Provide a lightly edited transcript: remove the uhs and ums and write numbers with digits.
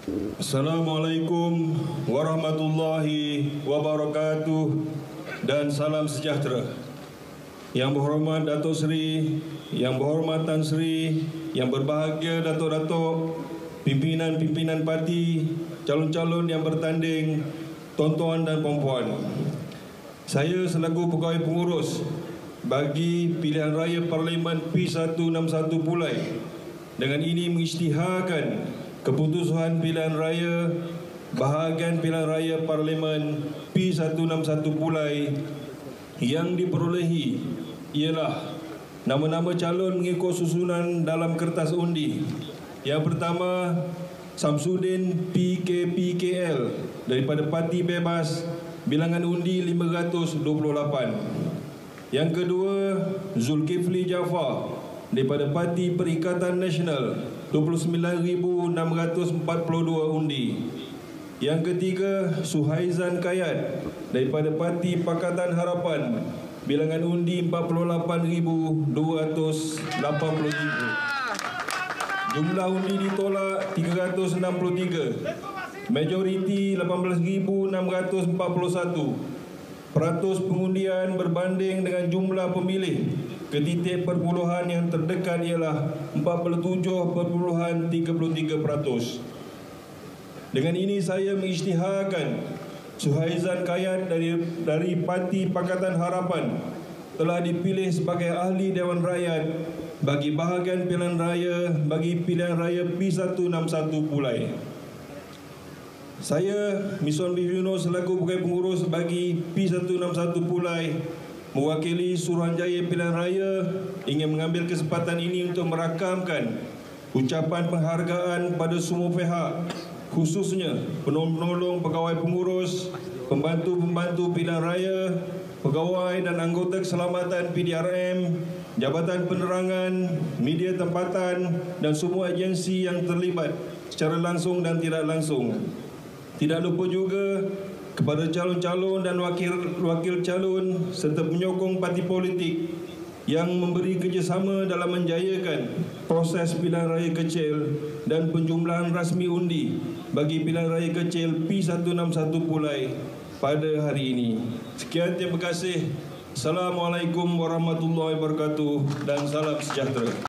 Assalamualaikum warahmatullahi wabarakatuh dan salam sejahtera. Yang berhormat Datuk Seri, yang berhormat Tan Sri, yang berbahagia Datuk-Datuk, pimpinan-pimpinan parti, calon-calon yang bertanding, tuan-tuan dan puan-puan. Saya selaku pegawai pengurus bagi pilihan raya Parlimen P161 Pulai dengan ini mengisytiharkan keputusan pilihan raya bahagian pilihan raya Parlimen P161 Pulai yang diperolehi ialah nama-nama calon mengikut susunan dalam kertas undi. Yang pertama, Samsudin PKPKL daripada Parti Bebas, bilangan undi 528. Yang kedua, Zulkifli Jaafar daripada Parti Perikatan Nasional, 29,642 undi. Yang ketiga, Suhaizan Kayat daripada Parti Pakatan Harapan, bilangan undi 48,283. Jumlah undi ditolak 363. Majoriti 18,641. Peratus pengundian berbanding dengan jumlah pemilih ke titik perpuluhan yang terdekat ialah 47,33%. Dengan ini saya mengisytiharkan Suhaizan Kayat dari Parti Pakatan Harapan telah dipilih sebagai ahli Dewan Rakyat bagi bahagian pilihan raya P161 Pulai. Saya, Miswan Bibi Yunus selaku pegawai pengurus bagi P161 Pulai mewakili Suruhanjaya Pilihan Raya ingin mengambil kesempatan ini untuk merakamkan ucapan penghargaan pada semua pihak, khususnya penolong-penolong pegawai pengurus, pembantu-pembantu pilihan raya, pegawai dan anggota keselamatan PDRM, Jabatan Penerangan, media tempatan dan semua agensi yang terlibat secara langsung dan tidak langsung. Tidak lupa juga kepada calon-calon dan wakil calon serta penyokong parti politik yang memberi kerjasama dalam menjayakan proses pilihan raya kecil dan penjumlahan rasmi undi bagi pilihan raya kecil P161 Pulai pada hari ini. Sekian, terima kasih. Assalamualaikum warahmatullahi wabarakatuh dan salam sejahtera.